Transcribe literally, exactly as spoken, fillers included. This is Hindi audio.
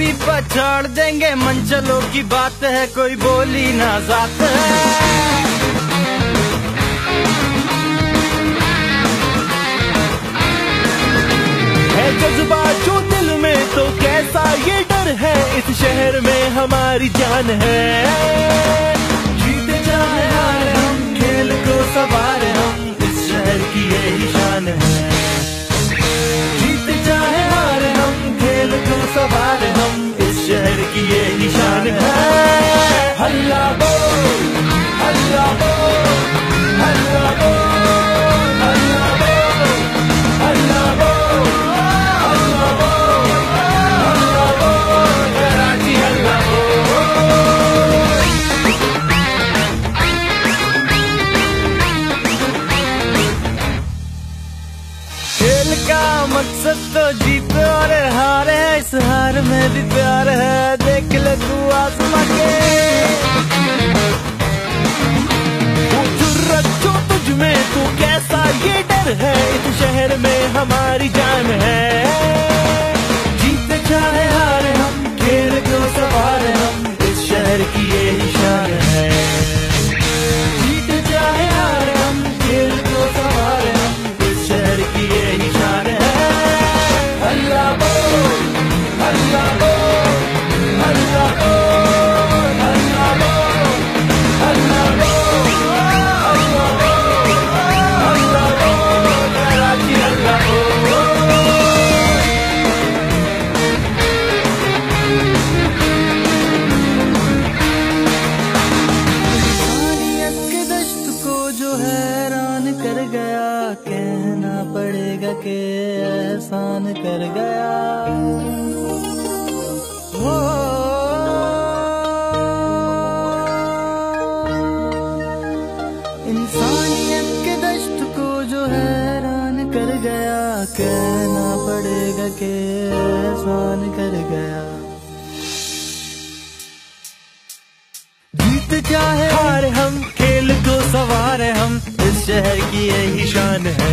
ही पछाड़ देंगे, मंचलों की बात है, कोई बोली ना जात है। है जज्बा जो दिल में तो कैसा ये डर है, इस शहर में हमारी जान है। जीते चाहे हारे हम, खेल को सवारे हम, इस शहर की यही शान है। जीते चाहे हारे हम, खेल को सवारे हम, इस शहर की यही शान है। हल्ला बोल, हल्ला बोल, हल्ला बोल, हल्ला बोल, हल्ला बोल, हल्ला बोल, हल्ला बोल, कराची हल्ला बोल। खेल का मकसद तो जीत और हार है, इस हार में भी प्यार है, देख ले तू आसमां के। वो जुर्रत जो तुझ में तू कैसा ये डर है, इस शहर में हमारी जान है। जीते चाहे हारे हम, खेल को सवारे हम, इस शहर की यही शान है। जीते चाहे हारे हम, खेल को सवारे हम, इस शहर की यही शान है। हल्ला बोल, हल्ला बोल, हल्ला बोल, हल्ला बोल, हल्ला बोल, हल्ला बोल, हल्ला बोल, कराची हल्ला बोल। इंसानियत के दश्त को जो हैरान कर गया, कहना पड़ेगा कि एहसान कर गया। वो इंसानियत के दश्त को जो हैरान कर गया, कहना पड़ेगा कि एहसान कर गया। जीत चाहे हारे हम, खेल को सवारे हम, इस शहर की यही शान है।